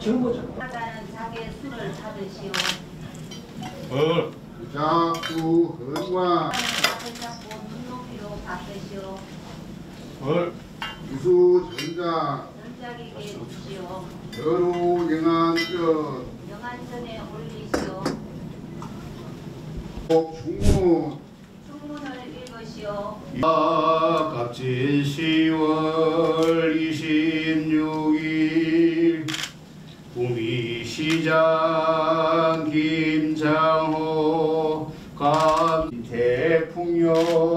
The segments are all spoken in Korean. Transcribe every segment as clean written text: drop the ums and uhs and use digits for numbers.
정보죠. 하자는 자기의 술을 받으시오. 자꾸 헌과 밥을 잡고 눈높이로 받으시오. 기수 전자 전자기게 주시오. 여루 영한 것 영안전에 올리시오. 충무 충문을 읽으시오. 갑진 10월 26일 구미시장 김장호 태풍요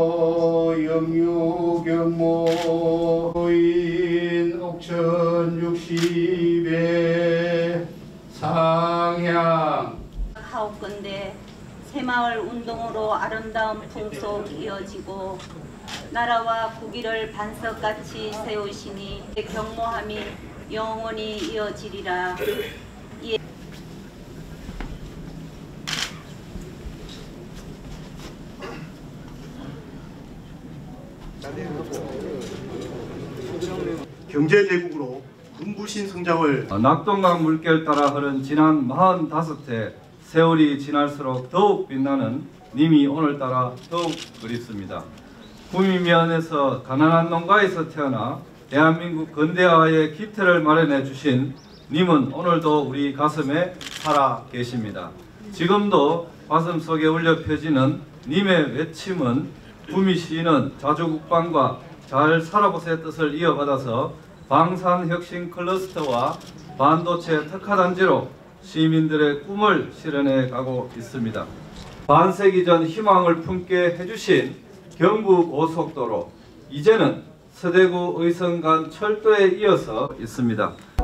영유경모인 옥천 60에 상향 하옵건대 새마을 운동으로 아름다운 풍속 이어지고 나라와 국위를 반석같이 세우시니 경모함이 영원히 이어지리라. 경제대국으로 군부신 성장을 낙동강 물결 따라 흐른 지난 45해 세월이 지날수록 더욱 빛나는 님이 오늘따라 더욱 그립습니다. 구미면에서 가난한 농가에서 태어나 대한민국 근대화의 기틀을 마련해 주신 님은 오늘도 우리 가슴에 살아 계십니다. 지금도 가슴속에 울려 펴지는 님의 외침은 구미시는 자주국방과 잘 살아보세의 뜻을 이어받아서 방산혁신 클러스터와 반도체 특화단지로 시민들의 꿈을 실현해 가고 있습니다. 반세기 전 희망을 품게 해주신 경부고속도로, 이제는 서대구 의성간 철도에 이어서 있습니다.